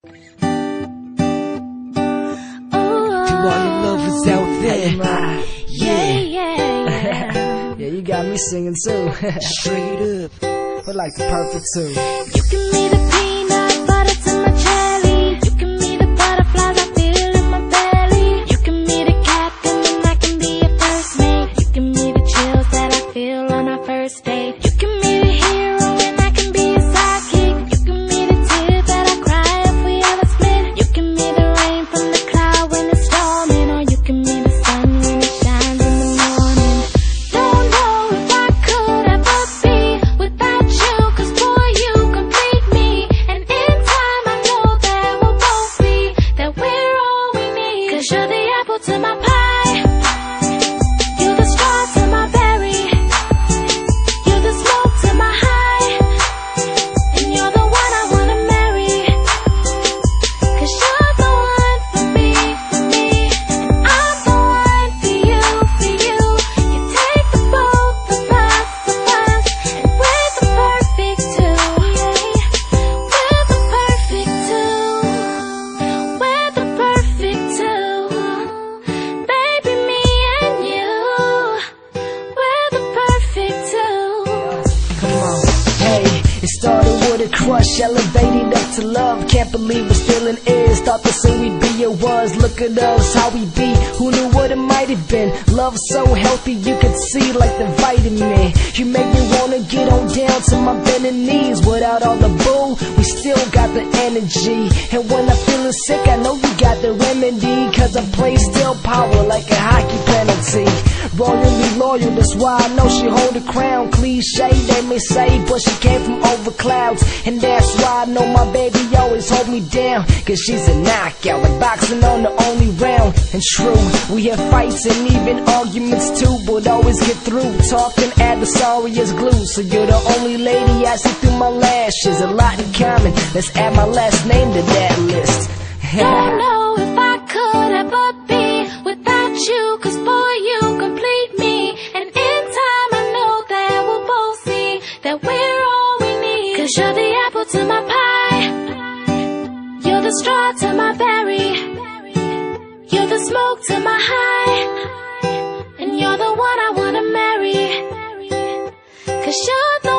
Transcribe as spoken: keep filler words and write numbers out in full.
all your lovers out there, Yeah, yeah, yeah. yeah, you got me singing too. Straight up, but like the perfect two. You give me the peanut butter to my jelly. You give me the butterflies I feel in my belly. You give me the captain and I can be your first mate. You give me the chills that I feel on our first date. You give me the hero and I can be your sidekick. You give me the tears that I cry if we ever split. You give me the rain from the cloud when it's storming, or you give me the sun when it shines in the morning. Don't know if I could ever be without you, 'cause boy you complete me. And in time I know that we'll both be, that we're all we need. 'Cause you're the apple to my pie, you're the straw to my berry, you're the smoke to my high, and you're the one I wanna marry. 'Cause you're the one for me, for me, and I'm the one for you, for you. You take the both of us, of us, and we're the perfect two. We're the perfect two. We're the perfect two. Baby, me and you, we're the perfect two. Come on, hey, it started with a crush, elevated up to love. Can't believe we're still in is. Thought the same we'd be or was. Look at us, how we be. Who knew what it might have been? Love so healthy, you could see like the vitamin. You make me wanna get on down to my bending knees. Without all the bull, we still got the energy. And when I'm feeling sick, I know you got the remedy. 'Cause I play still power like a hockey penalty. Royally loyal, that's why I know she hold the crown. Cliche, they may say, but she came from over clouds. And that's why I know my baby always hold me down. 'Cause she's a knockout, like boxing on the only round. And true, we have fights and even arguments too, but always get through. Talking at the sorry as glue. So you're the only lady I see through my lashes. A lot in common, let's add my last name to that list. Don't know if I could ever be without you, 'cause boy you complete me. And in time I know that we'll both see that we're all we need. 'Cause you're the apple to my pie, you're the straw to my berry, you're the smoke to my high, and you're the one I wanna marry. 'Cause you're the